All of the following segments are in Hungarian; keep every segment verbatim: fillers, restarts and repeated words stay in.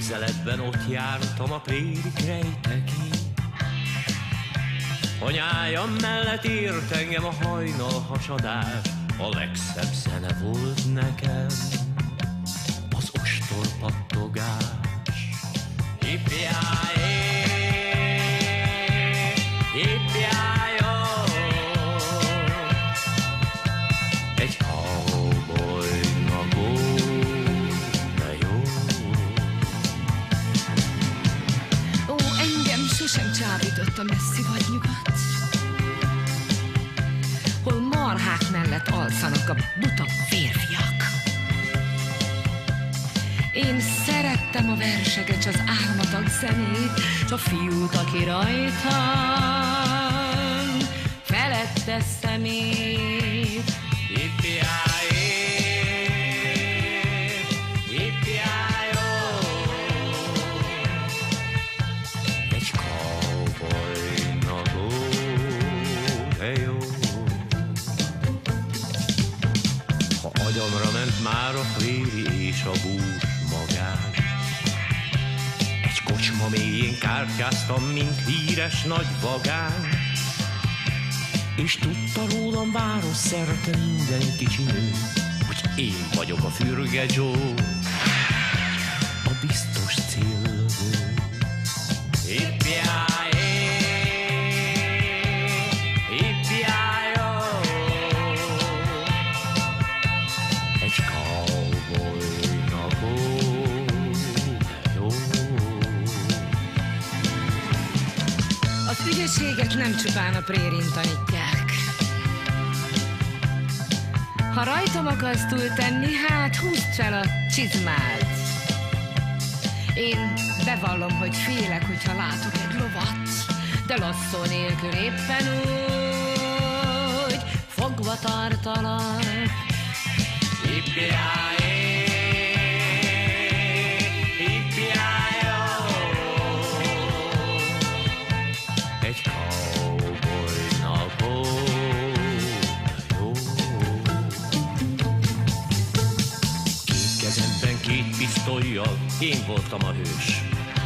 Képzeletben ott jártam a prérik rejtekén, anyájam mellett ért engem a hajnal hasadás. A legszebb zene volt nekem az ostor pattogás. Hippjájé, hippjájó, egy cowboynak ó, de jó. Ó, engem sosem csábított a messzi vagy nyugat, hol marhák mellett alszanak a buta férfiak. Én szerettem a verseket, s az álmatag zenét, s a fiút, aki rajtam felette szemét. Hippjájé, hippjájó, egy cowboynak ó, de jó. Ha agyamra ment már a préri és a bús magán, egy kocsma mélyén kártyáztam, mint híres nagy vagány, és tudta rólam város szerte minden kicsi nő, hogy én vagyok a Fürge Joe, a biztos céllövő. Hippjájé, hippjájó, egy cowboynak ó, de jó. Az ügyességet nem csupán a prérin tanítják. Ha rajtam akarsz túltenni, hát húzd fel a csizmád. Én bevallom, hogy félek, hogyha látok egy lovat, de lasszó nélkül éppen úgy fogva tartalak. Hippjájé, hippjájó, egy cowboynak ó, jó. Két kezemben két pisztollyal én voltam a hős,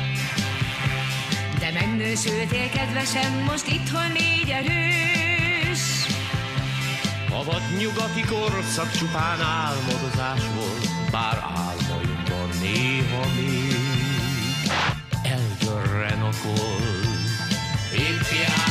De megnősültél, kedvesem, most itthon négy erős. a vadnyugati korszak csupán álmodozás volt, bár álmaimban néha még eldörren a kold. Hippjájé,